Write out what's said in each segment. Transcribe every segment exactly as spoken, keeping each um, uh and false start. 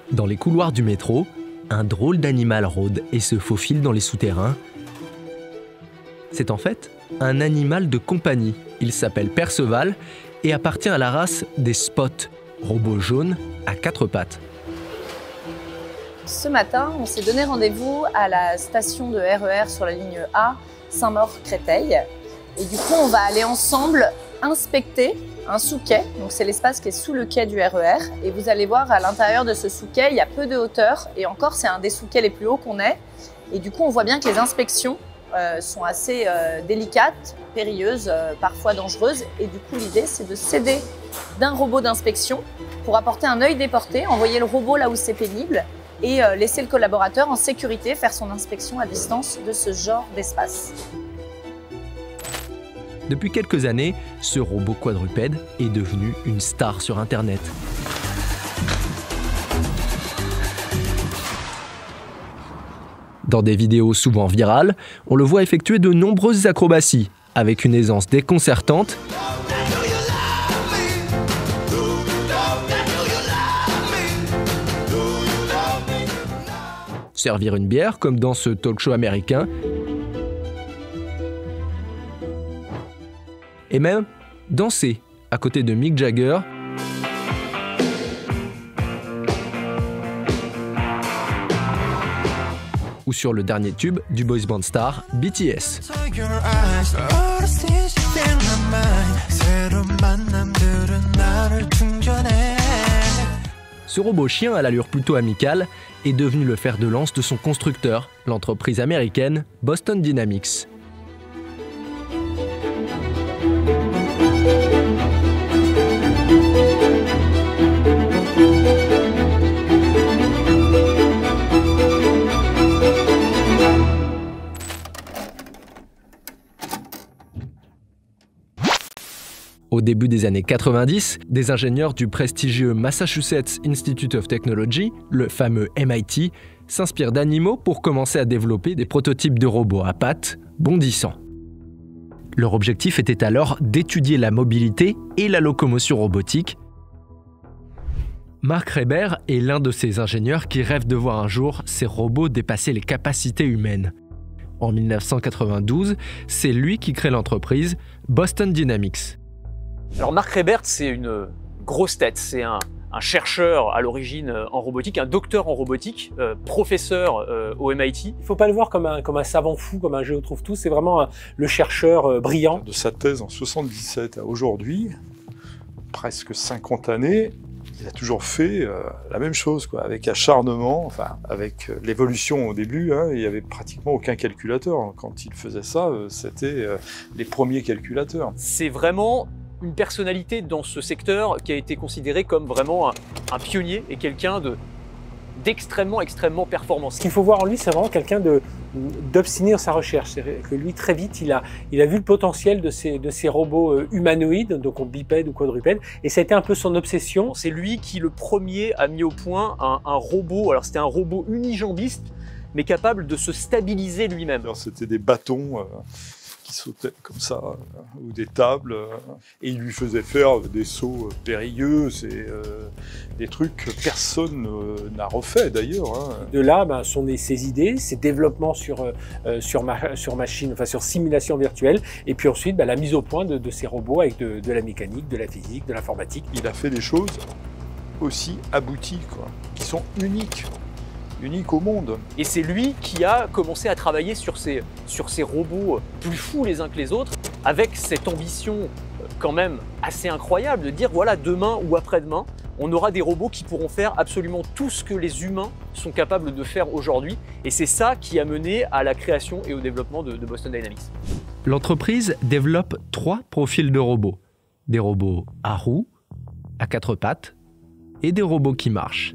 Dans les couloirs du métro, un drôle d'animal rôde et se faufile dans les souterrains. C'est en fait un animal de compagnie. Il s'appelle Perceval et appartient à la race des Spots, robots jaunes à quatre pattes. Ce matin, on s'est donné rendez-vous à la station de R E R sur la ligne A, Saint-Maur-Créteil. Et du coup, on va aller ensemble inspecter un sous-quai. Donc c'est l'espace qui est sous le quai du R E R. Et vous allez voir, à l'intérieur de ce sous-quai, il y a peu de hauteur. Et encore, c'est un des sous-quais les plus hauts qu'on ait. Et du coup, on voit bien que les inspections euh, sont assez euh, délicates, périlleuses, euh, parfois dangereuses. Et du coup, l'idée, c'est de s'aider d'un robot d'inspection pour apporter un œil déporté, envoyer le robot là où c'est pénible et euh, laisser le collaborateur en sécurité faire son inspection à distance de ce genre d'espace. Depuis quelques années, ce robot quadrupède est devenu une star sur Internet. Dans des vidéos souvent virales, on le voit effectuer de nombreuses acrobaties, avec une aisance déconcertante, servir une bière comme dans ce talk show américain, et même danser à côté de Mick Jagger ou sur le dernier tube du boys band star B T S. Ce robot chien à l'allure plutôt amicale est devenu le fer de lance de son constructeur, l'entreprise américaine Boston Dynamics. Au début des années quatre-vingt-dix, des ingénieurs du prestigieux Massachusetts Institute of Technology, le fameux M I T, s'inspirent d'animaux pour commencer à développer des prototypes de robots à pattes bondissants. Leur objectif était alors d'étudier la mobilité et la locomotion robotique. Mark Reber est l'un de ces ingénieurs qui rêvent de voir un jour ces robots dépasser les capacités humaines. En mille neuf cent quatre-vingt-douze, c'est lui qui crée l'entreprise Boston Dynamics. Alors Mark Reber, c'est une grosse tête, c'est un, un chercheur à l'origine en robotique, un docteur en robotique, euh, professeur euh, au M I T. Il ne faut pas le voir comme un, comme un savant fou, comme un géo trouve-tout, c'est vraiment un, le chercheur euh, brillant. De sa thèse en soixante-dix-sept à aujourd'hui, presque cinquante années, il a toujours fait euh, la même chose, quoi, avec acharnement, enfin avec euh, l'évolution au début, hein, il n'y avait pratiquement aucun calculateur. Quand il faisait ça, euh, c'était euh, les premiers calculateurs. C'est vraiment une personnalité dans ce secteur qui a été considéré comme vraiment un, un pionnier et quelqu'un de d'extrêmement, extrêmement performant. Ce qu'il faut voir en lui, c'est vraiment quelqu'un de d'obstiné dans sa recherche. C'est que lui, très vite, il a, il a vu le potentiel de ces, de ces robots humanoïdes, donc bipèdes ou quadrupèdes, et ça a été un peu son obsession. C'est lui qui, le premier, a mis au point un, un robot, alors c'était un robot unijambiste, mais capable de se stabiliser lui-même. C'était des bâtons euh, qui sautaient comme ça, euh, ou des tables, euh, et il lui faisait faire des sauts périlleux, c'est euh, des trucs que personne euh, n'a refait d'ailleurs. Hein. De là ben, sont nées ses idées, ses développements sur, euh, sur, ma, sur machine, enfin sur simulation virtuelle, et puis ensuite ben, la mise au point de, de ces robots avec de, de la mécanique, de la physique, de l'informatique. Il a fait des choses aussi abouties, quoi, qui sont uniques. unique au monde. Et c'est lui qui a commencé à travailler sur ces, sur ces robots plus fous les uns que les autres, avec cette ambition quand même assez incroyable de dire voilà, demain ou après-demain, on aura des robots qui pourront faire absolument tout ce que les humains sont capables de faire aujourd'hui. Et c'est ça qui a mené à la création et au développement de, de Boston Dynamics. L'entreprise développe trois profils de robots. Des robots à roues, à quatre pattes et des robots qui marchent.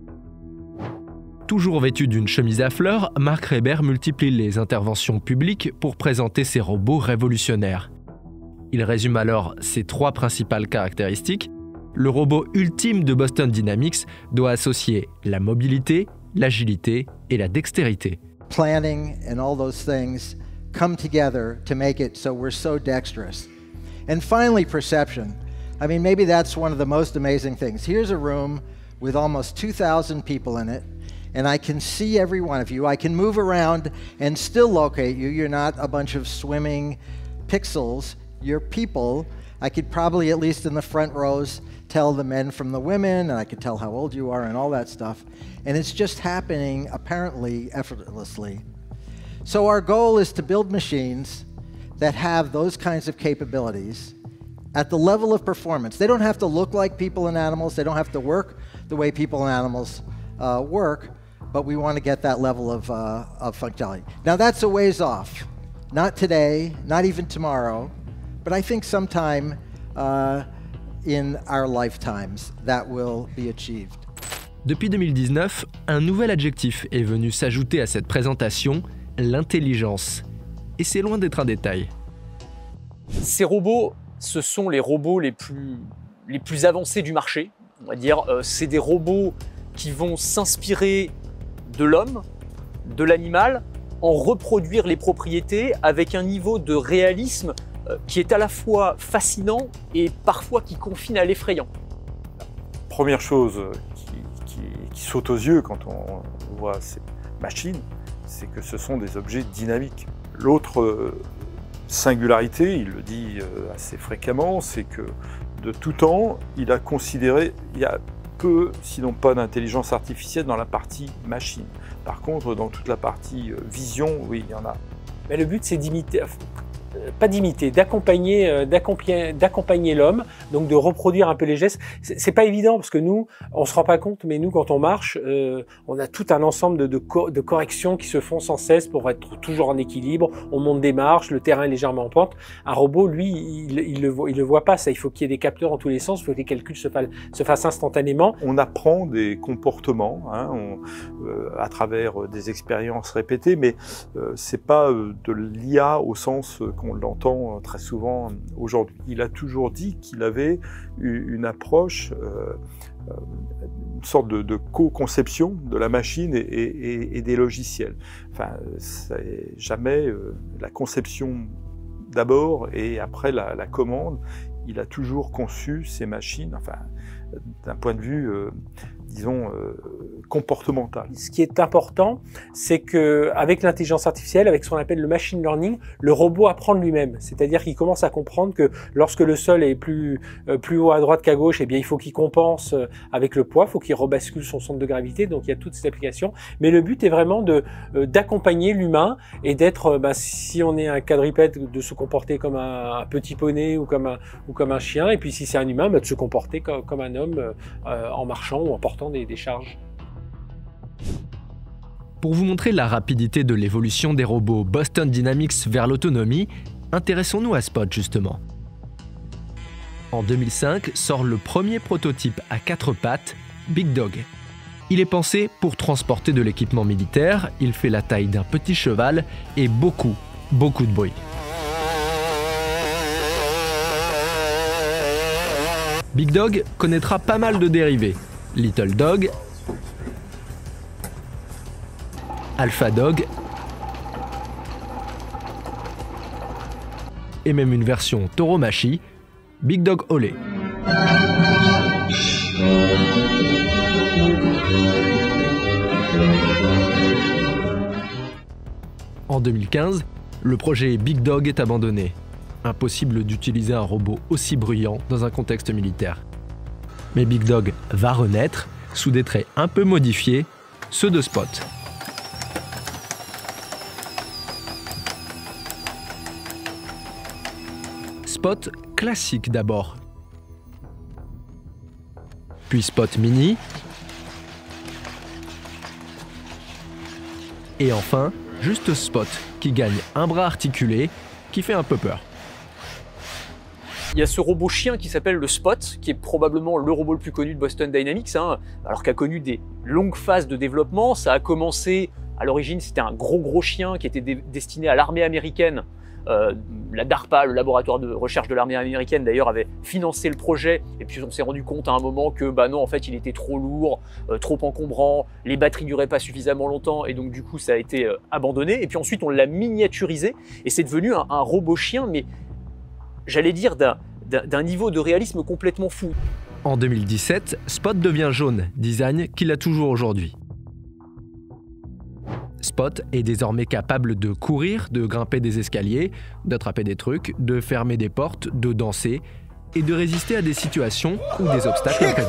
Toujours vêtu d'une chemise à fleurs, Mark Reber multiplie les interventions publiques pour présenter ses robots révolutionnaires. Il résume alors ses trois principales caractéristiques. Le robot ultime de Boston Dynamics doit associer la mobilité, l'agilité et la dextérité. Planning and all those things come together to make it so we're so dexterous. And finally, perception. I mean, maybe that's one of the most amazing things. Here's a room with almost two thousand people in it, and I can see every one of you. I can move around and still locate you. You're not a bunch of swimming pixels. You're people. I could probably, at least in the front rows, tell the men from the women, and I could tell how old you are and all that stuff. And it's just happening, apparently, effortlessly. So our goal is to build machines that have those kinds of capabilities at the level of performance. They don't have to look like people and animals. They don't have to work the way people and animals uh, work, but we want to get that level of, uh, of functionality. Now that's a ways off. Not today, not even tomorrow, but I think sometime uh, in our lifetimes that will be achieved. Depuis deux mille dix-neuf, un nouvel adjectif est venu s'ajouter à cette présentation, l'intelligence. Et c'est loin d'être un détail. Ces robots, ce sont les robots les plus, les plus avancés du marché. On va dire, euh, c'est des robots qui vont s'inspirer de l'homme, de l'animal, en reproduire les propriétés avec un niveau de réalisme euh, qui est à la fois fascinant et parfois qui confine à l'effrayant. Première chose qui, qui, qui saute aux yeux quand on voit ces machines, c'est que ce sont des objets dynamiques. L'autre singularité, il le dit assez fréquemment, c'est que de tout temps, il a considéré, il y a peu, sinon pas d'intelligence artificielle dans la partie machine. Par contre, dans toute la partie vision, oui, il y en a. Mais le but, c'est d'imiter, pas d'imiter, d'accompagner, d'accompagner l'homme, donc de reproduire un peu les gestes. C'est pas évident parce que nous, on se rend pas compte, mais nous, quand on marche, euh, on a tout un ensemble de, de, co de corrections qui se font sans cesse pour être toujours en équilibre. On monte des marches, le terrain est légèrement en pente. Un robot, lui, il, il, le, voit, il le voit pas. Ça, il faut qu'il y ait des capteurs en tous les sens. Il faut que les calculs se, fa se fassent instantanément. On apprend des comportements hein, on, euh, à travers des expériences répétées, mais euh, c'est pas euh, de l'I A au sens euh, on l'entend très souvent aujourd'hui. Il a toujours dit qu'il avait une approche, euh, une sorte de, de co-conception de la machine et, et, et des logiciels. Enfin, c'est jamais euh, la conception d'abord et après la, la commande. Il a toujours conçu ces machines, enfin, d'un point de vue, euh, disons, euh, comportemental. Ce qui est important, c'est qu'avec l'intelligence artificielle, avec ce qu'on appelle le machine learning, le robot apprend de lui-même. C'est-à-dire qu'il commence à comprendre que lorsque le sol est plus, euh, plus haut à droite qu'à gauche, eh bien, il faut qu'il compense euh, avec le poids, il faut qu'il rebascule son centre de gravité. Donc, il y a toutes ces applications. Mais le but est vraiment de euh, d'accompagner l'humain et d'être, euh, bah, si on est un quadrupède, de se comporter comme un, un petit poney ou comme un, ou comme un chien. Et puis, si c'est un humain, bah, de se comporter comme, comme un homme euh, en marchant ou en portant des, des charges. Pour vous montrer la rapidité de l'évolution des robots Boston Dynamics vers l'autonomie, intéressons-nous à Spot justement. En deux mille cinq sort le premier prototype à quatre pattes, Big Dog. Il est pensé pour transporter de l'équipement militaire, il fait la taille d'un petit cheval et beaucoup, beaucoup de bruit. Big Dog connaîtra pas mal de dérivés. Little Dog, Alpha Dog et même une version Tauromachie, Big Dog Olé. En deux mille quinze, le projet Big Dog est abandonné. Impossible d'utiliser un robot aussi bruyant dans un contexte militaire. Mais Big Dog va renaître sous des traits un peu modifiés, ceux de Spot. Spot classique d'abord, puis Spot Mini, et enfin juste Spot qui gagne un bras articulé qui fait un peu peur. Il y a ce robot chien qui s'appelle le Spot, qui est probablement le robot le plus connu de Boston Dynamics, hein, alors qu'il a connu des longues phases de développement. Ça a commencé, à l'origine, c'était un gros gros chien qui était destiné à l'armée américaine. Euh, la DARPA, le laboratoire de recherche de l'armée américaine d'ailleurs, avait financé le projet, et puis on s'est rendu compte à un moment que bah non, en fait il était trop lourd, euh, trop encombrant, les batteries duraient pas suffisamment longtemps, et donc du coup ça a été euh, abandonné. Et puis ensuite on l'a miniaturisé, et c'est devenu un, un robot chien, mais j'allais dire d'un d'un niveau de réalisme complètement fou. En deux mille dix-sept, Spot devient jaune, design qu'il a toujours aujourd'hui. Spot est désormais capable de courir, de grimper des escaliers, d'attraper des trucs, de fermer des portes, de danser et de résister à des situations ou des obstacles imprévus.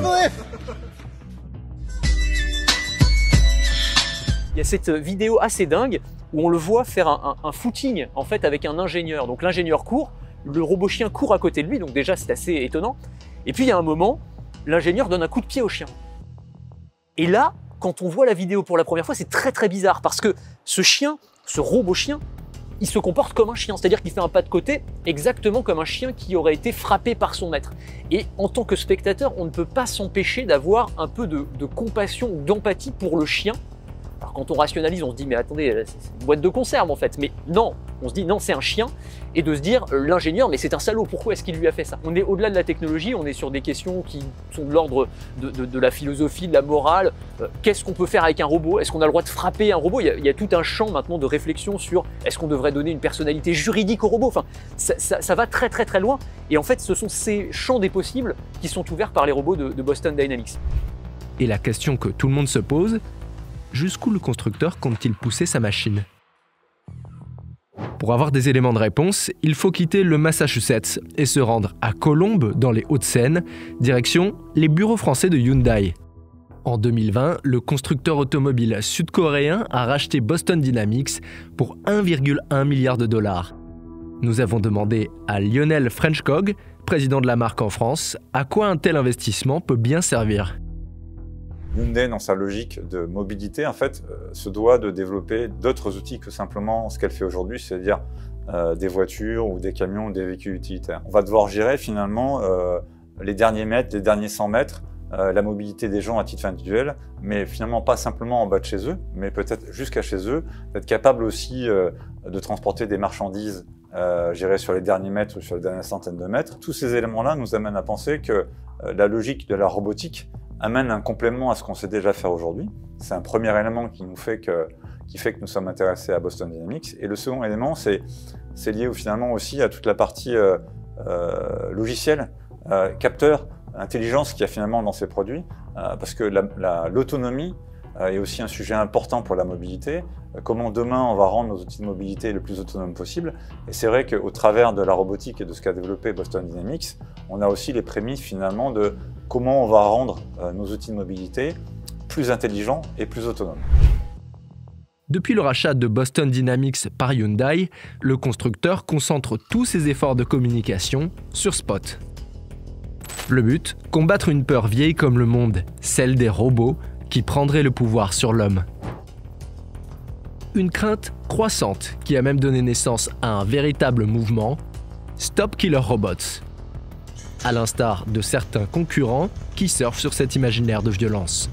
Il y a cette vidéo assez dingue où on le voit faire un, un, un footing en fait avec un ingénieur. Donc l'ingénieur court, le robot chien court à côté de lui, donc déjà c'est assez étonnant. Et puis il y a un moment, l'ingénieur donne un coup de pied au chien. Et là, quand on voit la vidéo pour la première fois, c'est très très bizarre parce que ce chien, ce robot chien, il se comporte comme un chien, c'est-à-dire qu'il fait un pas de côté exactement comme un chien qui aurait été frappé par son maître. Et en tant que spectateur, on ne peut pas s'empêcher d'avoir un peu de, de compassion ou d'empathie pour le chien. Alors quand on rationalise, on se dit mais attendez, c'est une boîte de conserve en fait. Mais non, on se dit non, c'est un chien. Et de se dire l'ingénieur, mais c'est un salaud, pourquoi est-ce qu'il lui a fait ça? On est au-delà de la technologie, on est sur des questions qui sont de l'ordre de, de, de la philosophie, de la morale. Euh, Qu'est-ce qu'on peut faire avec un robot? Est-ce qu'on a le droit de frapper un robot? il y, a, il y a tout un champ maintenant de réflexion sur est-ce qu'on devrait donner une personnalité juridique au robot? Enfin, ça, ça, ça va très très très loin. Et en fait, ce sont ces champs des possibles qui sont ouverts par les robots de, de Boston Dynamics. Et la question que tout le monde se pose, jusqu'où le constructeur compte-t-il pousser sa machine? Pour avoir des éléments de réponse, il faut quitter le Massachusetts et se rendre à Colombes, dans les Hauts-de-Seine, direction les bureaux français de Hyundai. En deux mille vingt, le constructeur automobile sud-coréen a racheté Boston Dynamics pour un virgule un milliard de dollars. Nous avons demandé à Lionel Frenchkog, président de la marque en France, à quoi un tel investissement peut bien servir. Hyundai, dans sa logique de mobilité, en fait, euh, se doit de développer d'autres outils que simplement ce qu'elle fait aujourd'hui, c'est-à-dire euh, des voitures ou des camions ou des véhicules utilitaires. On va devoir gérer finalement euh, les derniers mètres, les derniers cent mètres, euh, la mobilité des gens à titre individuel, mais finalement pas simplement en bas de chez eux, mais peut-être jusqu'à chez eux, d'être capable aussi euh, de transporter des marchandises euh, gérées sur les derniers mètres ou sur les dernières centaines de mètres. Tous ces éléments-là nous amènent à penser que euh, la logique de la robotique amène un complément à ce qu'on sait déjà faire aujourd'hui. C'est un premier élément qui nous fait que, qui fait que nous sommes intéressés à Boston Dynamics. Et le second élément, c'est lié finalement aussi à toute la partie euh, euh, logicielle, euh, capteur, intelligence qu'il y a finalement dans ces produits, euh, parce que l'autonomie euh, est aussi un sujet important pour la mobilité. Euh, comment demain on va rendre nos outils de mobilité le plus autonomes possible. Et c'est vrai qu'au travers de la robotique et de ce qu'a développé Boston Dynamics, on a aussi les prémices finalement de comment on va rendre euh, nos outils de mobilité plus intelligents et plus autonomes. Depuis le rachat de Boston Dynamics par Hyundai, le constructeur concentre tous ses efforts de communication sur Spot. Le but, combattre une peur vieille comme le monde, celle des robots qui prendraient le pouvoir sur l'homme. Une crainte croissante qui a même donné naissance à un véritable mouvement, Stop Killer Robots, à l'instar de certains concurrents qui surfent sur cet imaginaire de violence.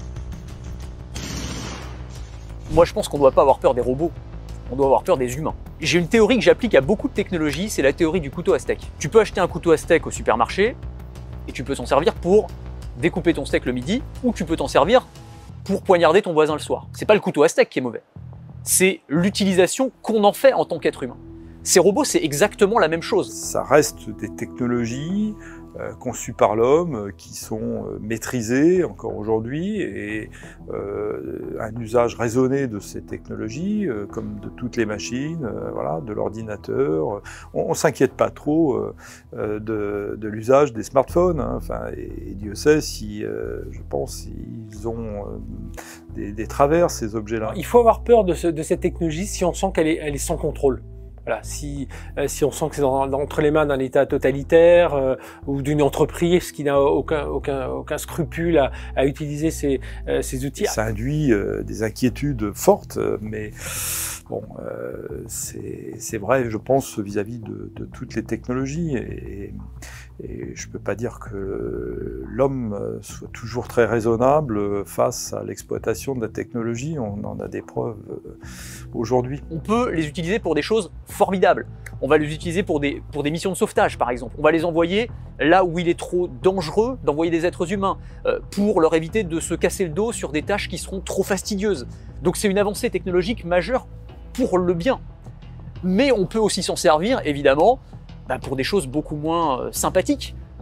Moi, je pense qu'on ne doit pas avoir peur des robots, on doit avoir peur des humains. J'ai une théorie que j'applique à beaucoup de technologies, c'est la théorie du couteau à steak. Tu peux acheter un couteau à steak au supermarché et tu peux t'en servir pour découper ton steak le midi, ou tu peux t'en servir pour poignarder ton voisin le soir. C'est pas le couteau à steak qui est mauvais, c'est l'utilisation qu'on en fait en tant qu'être humain. Ces robots, c'est exactement la même chose. Ça reste des technologies euh, conçues par l'homme, euh, qui sont euh, maîtrisées encore aujourd'hui, et euh, un usage raisonné de ces technologies, euh, comme de toutes les machines, euh, voilà, de l'ordinateur. On, on s'inquiète pas trop euh, de, de l'usage des smartphones, hein, enfin, et, et Dieu sait si, euh, je pense, ils ont euh, des, des travers, ces objets-là. Il faut avoir peur de, ce, de cette technologie si on sent qu'elle est, elle est sans contrôle. Voilà, si, euh, si on sent que c'est entre les mains d'un État totalitaire euh, ou d'une entreprise qui n'a aucun, aucun, aucun scrupule à, à utiliser ces, euh, ces outils. Ça induit euh, des inquiétudes fortes, mais bon, euh, c'est vrai, je pense, vis-à-vis de, de toutes les technologies. Et, et je ne peux pas dire que l'homme soit toujours très raisonnable face à l'exploitation de la technologie. On en a des preuves aujourd'hui. On peut les utiliser pour des choses formidables. On va les utiliser pour des, pour des missions de sauvetage, par exemple. On va les envoyer là où il est trop dangereux d'envoyer des êtres humains, euh, pour leur éviter de se casser le dos sur des tâches qui seront trop fastidieuses. Donc c'est une avancée technologique majeure pour le bien. Mais on peut aussi s'en servir, évidemment, bah pour des choses beaucoup moins euh, sympathiques.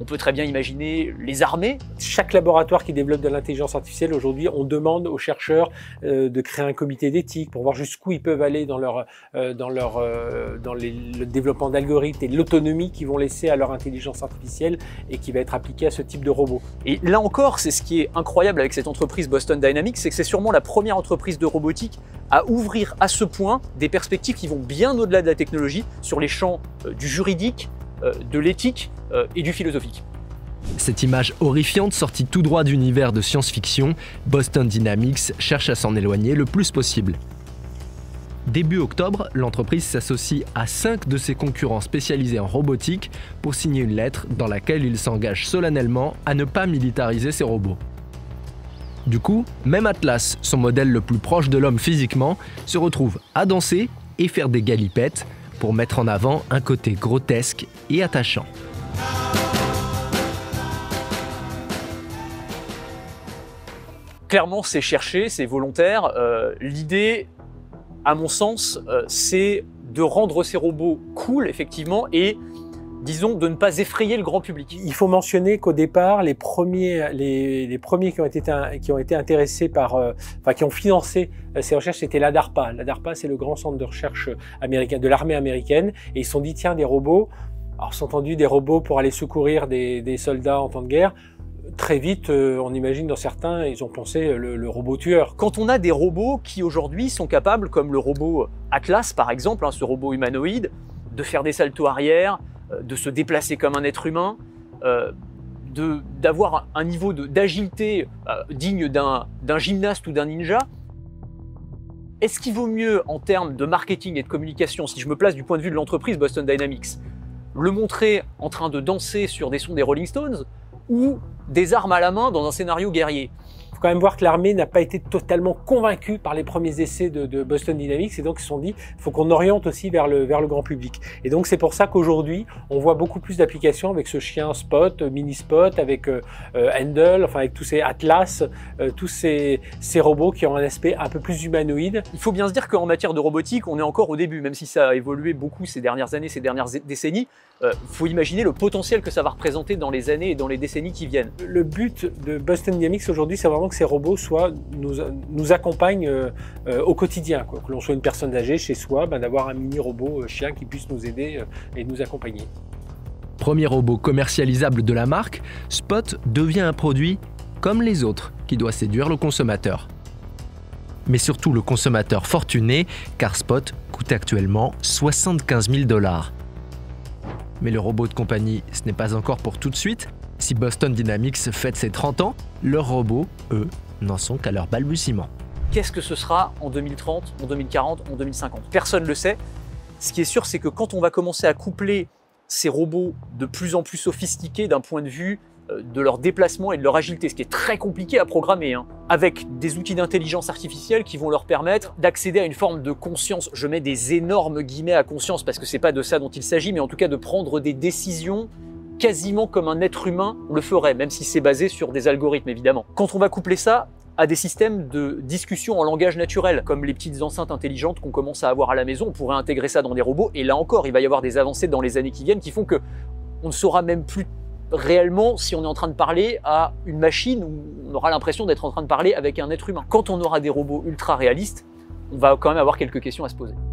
On peut très bien imaginer les armées. Chaque laboratoire qui développe de l'intelligence artificielle, aujourd'hui, on demande aux chercheurs euh, de créer un comité d'éthique pour voir jusqu'où ils peuvent aller dans, leur, euh, dans, leur, euh, dans les, le développement d'algorithmes et l'autonomie qu'ils vont laisser à leur intelligence artificielle et qui va être appliquée à ce type de robot. Et là encore, c'est ce qui est incroyable avec cette entreprise Boston Dynamics, c'est que c'est sûrement la première entreprise de robotique à ouvrir à ce point des perspectives qui vont bien au-delà de la technologie sur les champs euh, du juridique, euh, de l'éthique euh, et du philosophique. Cette image horrifiante sortie tout droit d'univers de science-fiction, Boston Dynamics cherche à s'en éloigner le plus possible. Début octobre, l'entreprise s'associe à cinq de ses concurrents spécialisés en robotique pour signer une lettre dans laquelle il s'engage solennellement à ne pas militariser ses robots. Du coup, même Atlas, son modèle le plus proche de l'homme physiquement, se retrouve à danser et faire des galipettes pour mettre en avant un côté grotesque et attachant. Clairement, c'est cherché, c'est volontaire. Euh, L'idée, à mon sens, euh, c'est de rendre ces robots cool, effectivement, et disons de ne pas effrayer le grand public. Il faut mentionner qu'au départ, les premiers, les, les premiers qui ont été, qui ont été intéressés par, euh, enfin qui ont financé euh, ces recherches, c'était l'A D A R P A. L'A D A R P A, c'est le grand centre de recherche américain, de l'armée américaine, et ils se sont dit tiens, des robots. Alors, c'est entendu des robots pour aller secourir des, des soldats en temps de guerre. Très vite, euh, on imagine dans certains, ils ont pensé le, le robot tueur. Quand on a des robots qui aujourd'hui sont capables, comme le robot Atlas par exemple, hein, ce robot humanoïde, de faire des saltos arrière, euh, de se déplacer comme un être humain, euh, d'avoir un niveau d'agilité euh, digne d'un gymnaste ou d'un ninja, est-ce qu'il vaut mieux en termes de marketing et de communication, si je me place du point de vue de l'entreprise Boston Dynamics, le montrer en train de danser sur des sons des Rolling Stones ou des armes à la main dans un scénario guerrier? Il faut quand même voir que l'armée n'a pas été totalement convaincue par les premiers essais de, de Boston Dynamics, et donc ils se sont dit il faut qu'on oriente aussi vers le, vers le grand public. Et donc c'est pour ça qu'aujourd'hui on voit beaucoup plus d'applications avec ce chien Spot, Mini Spot, avec euh, Handle, enfin avec tous ces Atlas, euh, tous ces, ces robots qui ont un aspect un peu plus humanoïde. Il faut bien se dire qu'en matière de robotique, on est encore au début, même si ça a évolué beaucoup ces dernières années, ces dernières décennies. Il euh, faut imaginer le potentiel que ça va représenter dans les années et dans les décennies qui viennent. Le but de Boston Dynamics aujourd'hui, c'est vraiment que ces robots soient, nous, nous accompagnent euh, euh, au quotidien. Quoi. Que l'on soit une personne âgée chez soi, ben, d'avoir un mini robot euh, chien qui puisse nous aider euh, et nous accompagner. Premier robot commercialisable de la marque, Spot devient un produit comme les autres qui doit séduire le consommateur. Mais surtout le consommateur fortuné, car Spot coûte actuellement soixante-quinze mille dollars. Mais le robot de compagnie, ce n'est pas encore pour tout de suite. Si Boston Dynamics fête ses trente ans, leurs robots, eux, n'en sont qu'à leur balbutiement. Qu'est-ce que ce sera en deux mille trente, en deux mille quarante, en deux mille cinquante? Personne ne le sait. Ce qui est sûr, c'est que quand on va commencer à coupler ces robots de plus en plus sophistiqués d'un point de vue de leur déplacement et de leur agilité, ce qui est très compliqué à programmer, hein, avec des outils d'intelligence artificielle qui vont leur permettre d'accéder à une forme de conscience, je mets des énormes guillemets à conscience parce que c'est pas de ça dont il s'agit, mais en tout cas de prendre des décisions quasiment comme un être humain le ferait, même si c'est basé sur des algorithmes évidemment. Quand on va coupler ça à des systèmes de discussion en langage naturel, comme les petites enceintes intelligentes qu'on commence à avoir à la maison, on pourrait intégrer ça dans des robots, et là encore, il va y avoir des avancées dans les années qui viennent qui font que on ne saura même plus réellement si on est en train de parler à une machine ou on aura l'impression d'être en train de parler avec un être humain. Quand on aura des robots ultra réalistes, on va quand même avoir quelques questions à se poser.